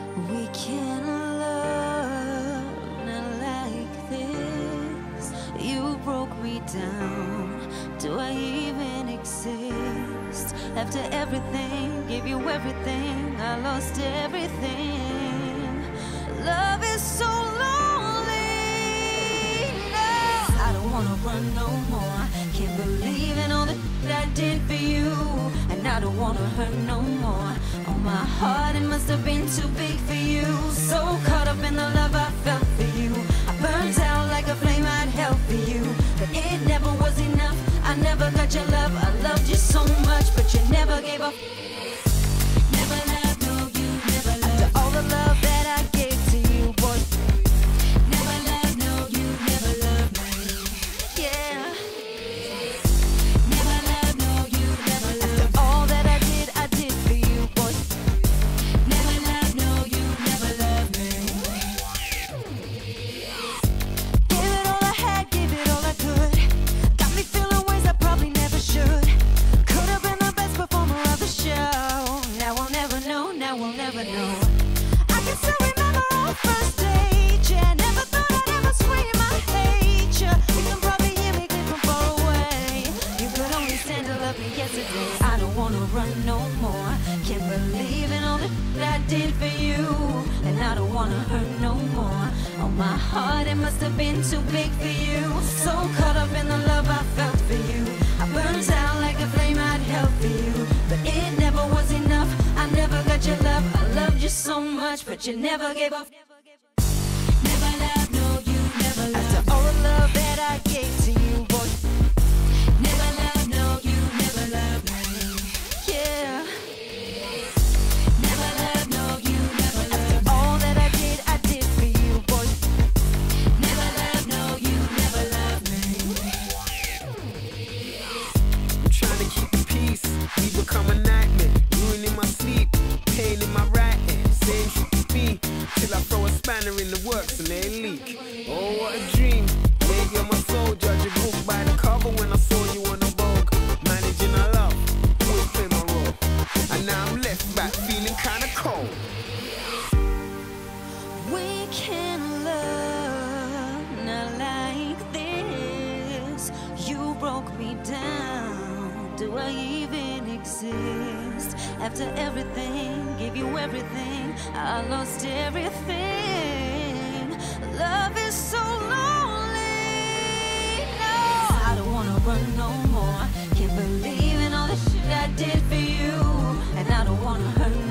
We can't love not like this. You broke me down. Do I even exist? After everything, gave you everything, I lost everything. Love is so lonely. No, I don't wanna run no more. Can't believe in all the I did for you, and I don't wanna hurt no more. Oh, my heart, it must have been too big for you. So caught up in the love I felt for you, I burned out like a flame I'd held for you. But it never was enough, I never got your love. I loved you so much, but you never gave up. Never loved, no, you never loved. After all the love that I gave to you, boy. Never loved, no, you never loved me. Yeah. I don't wanna run no more. Can't believe in all that I did for you, and I don't wanna hurt no more. Oh, my heart, it must have been too big for you. So caught up in the love I felt for you, I burned out like a flame I'd held for you. But it never was enough, I never got your love. I loved you so much, but you never gave up. Never loved, no, you never loved. After all the love that I gave to you, boy. Never loved, no, you never loved me. Yeah. Never loved, no, you never loved. After all that I did for you, boy. Never loved, no, you never loved me. I'm trying to keep the peace, we become a nightmare. Ruining my sleep, pain in my writing. Saying you could be, till I throw a spanner in the works and they leak. Oh, what a dream. Baby, I'm a soul, judge a book by the cover when I saw you on the Vogue. Managing our love, always play my role. And now I'm left back feeling kinda cold. We can love not like this. You broke me down. Do I even exist? After everything, gave you everything, I lost everything. Love is so lonely. No, I don't wanna run no more. Can't believe in all the shit I did for you, and I don't wanna hurt